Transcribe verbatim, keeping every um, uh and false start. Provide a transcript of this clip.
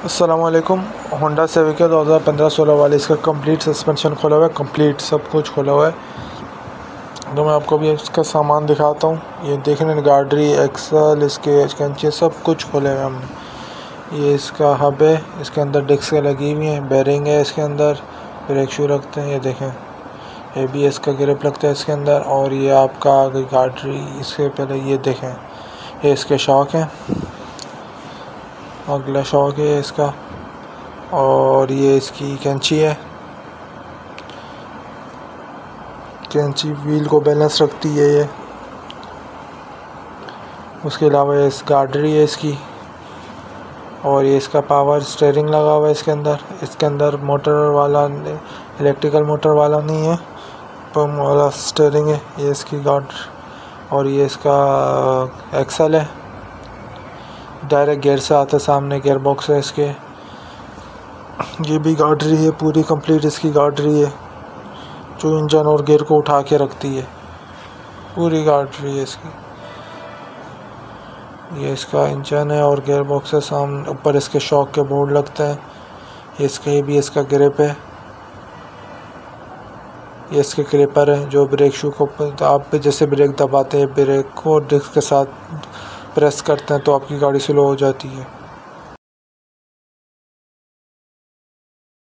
अस्सलामुअलैकुम। Honda civic दो हज़ार पंद्रह सोलह वाले, इसका कंप्लीट सस्पेंशन खोला हुआ है, कंप्लीट सब कुछ खोला हुआ है। तो मैं आपको भी इसका सामान दिखाता हूँ। ये देखने गाड़ी एक्सल, इसके कैंची सब कुछ खोले हुए हमने। ये इसका हब है, इसके अंदर डिस्क लगी हुई हैं, बेरिंग है इसके अंदर, ब्रेक शू रखते हैं। ये देखें, ए बी एस का ग्रिप लगता है इसके अंदर। और ये आपका गाड़ी, इसके पहले ये देखें, ये इसके शॉक हैं, अगला शॉक है इसका। और ये इसकी कैंची है, कैंची व्हील को बैलेंस रखती है ये। उसके अलावा इस गाड़ी है इसकी, और ये इसका पावर स्टीयरिंग लगा हुआ है इसके अंदर। इसके अंदर मोटर वाला, इलेक्ट्रिकल मोटर वाला नहीं है, पंप वाला स्टीयरिंग है। ये इसकी गाड़ी, और ये इसका एक्सल है, डायरेक्ट गियर से आता है, सामने गियर बॉक्स है इसके। ये भी गाड़ी है पूरी कंप्लीट, इसकी गाड़ी है जो इंजन और गियर को उठा के रखती है, पूरी गाड़ी है इसकी। ये इसका इंजन है और गियर बॉक्स है, सामने ऊपर इसके शॉक के बोर्ड लगते हैं। ये इसका ये भी इसका ग्रिप है, ये इसके क्लिपर है जो ब्रेक शू को आप जैसे ब्रेक दबाते हैं, ब्रेक को डिस्क के साथ प्रेस करते हैं तो आपकी गाड़ी स्लो हो जाती है।